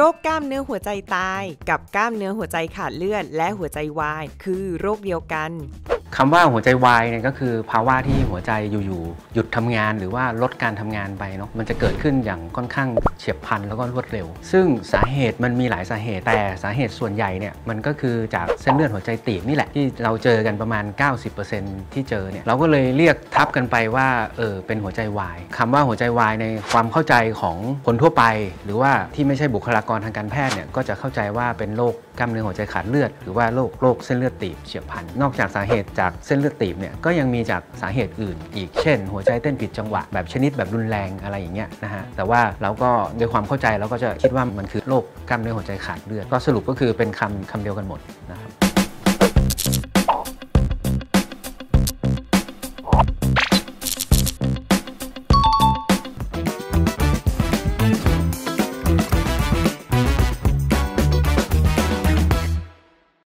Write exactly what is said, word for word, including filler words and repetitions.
คกล้ามเนื้อหัวใจตายกับกล้ามเนื้อหัวใจขาดเลือดและหัวใจวายคือโรคเดียวกันคำว่าหัวใจวายเนี่ยก็คือภาวะที่หัวใจอยู่ๆหยุดทำงานหรือว่าลดการทำงานไปเนาะมันจะเกิดขึ้นอย่างค่อนข้างเฉียบพลันแล้วก็รวดเร็วซึ่งสาเหตุมันมีหลายสาเหตุแต่สาเหตุส่วนใหญ่เนี่ยมันก็คือจากเส้นเลือดหัวใจตีบนี่แหละที่เราเจอกันประมาณ เก้าสิบเปอร์เซ็นต์ ที่เจอเนี่ยเราก็เลยเรียกทับกันไปว่าเออเป็นหัวใจวายคำว่าหัวใจวายในความเข้าใจของคนทั่วไปหรือว่าที่ไม่ใช่บุคลากรทางการแพทย์เนี่ยก็จะเข้าใจว่าเป็นโรคกล้ามเนื้อหัวใจขาดเลือดหรือว่าโรคโรคเส้นเลือดตีบเฉียบพลันนอกจากสาเหตุจากเส้นเลือดตีบเนี่ยก็ยังมีจากสาเหตุอื่นอีกเช่นหัวใจเต้นผิดจังหวะแบบชนิดแบบรุนแรงอะไรอย่างเงี้ยนะฮะแต่ว่าเราก็ด้วยความเข้าใจเราก็จะคิดว่ามันคือโรคกล้ามเนื้อหัวใจขาดเลือดก็สรุปก็คือเป็นคำคำเดียวกันหมดนะครับ